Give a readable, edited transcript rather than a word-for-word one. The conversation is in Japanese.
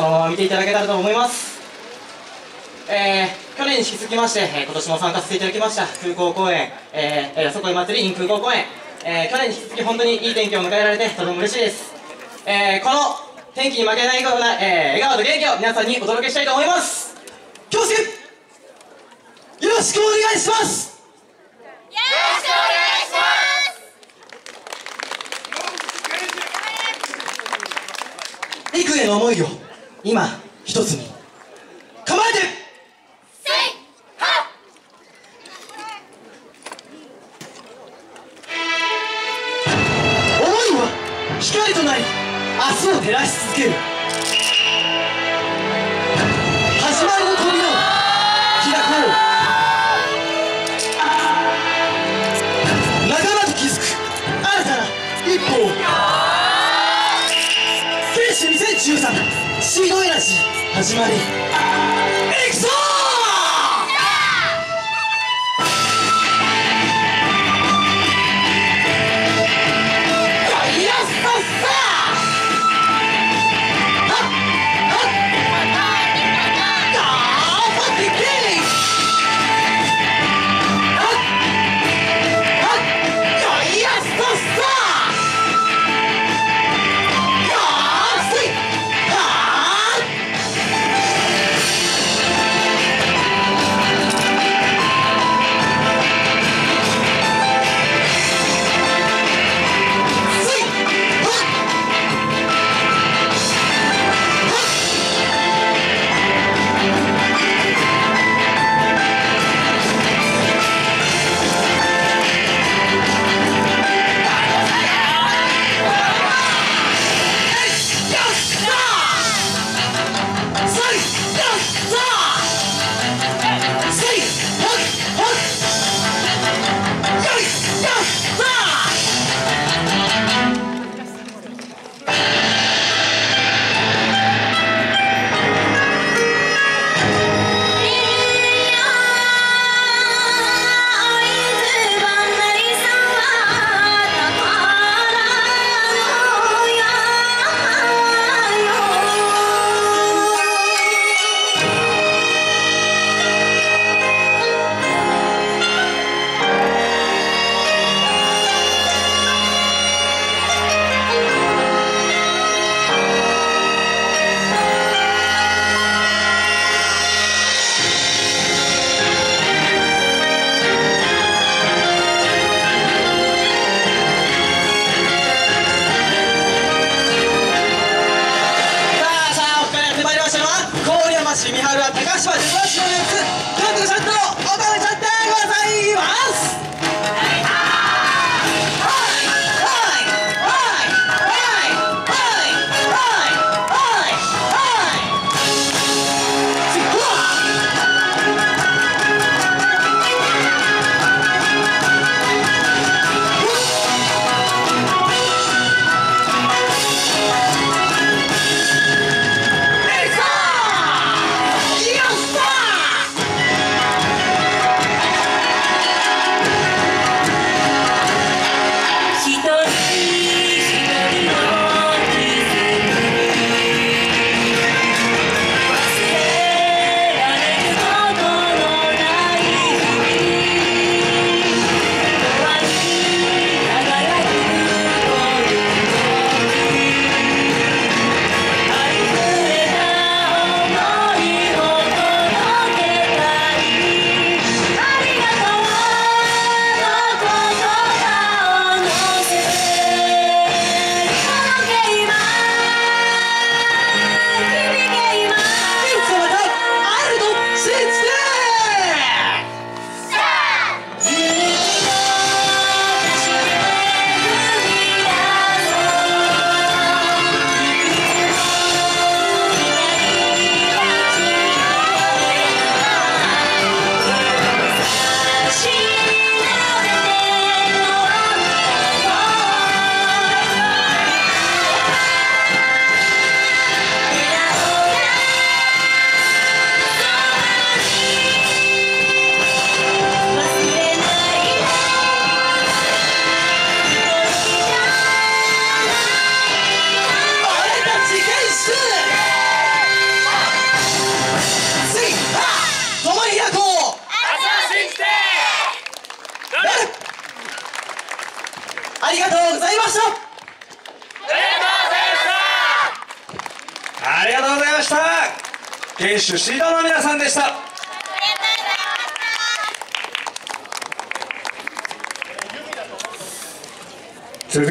のまま見ていただけたらと思います。去年に引き続きまして、今年も参加させていただきました空港公演、よさこい祭り in 空港公演、去年に引き続き本当にいい天気を迎えられてとても嬉しいです。この天気に負けないような、笑顔と元気を皆さんにお届けしたいと思います。京介、よろしくお願いします。 よろしくお願いします。 陸への思いを今一つに構えて。光となり明日を照らし続ける。始まりの扉を開こう。仲間と築く新たな一歩を。フィニッシュ2013シードエナジー始まり。いくぞー。三原高島でごしのやつ、監督さんとおためちゃってございます。Yes! りました。 ありがとうございました。県主シードの皆さんでした。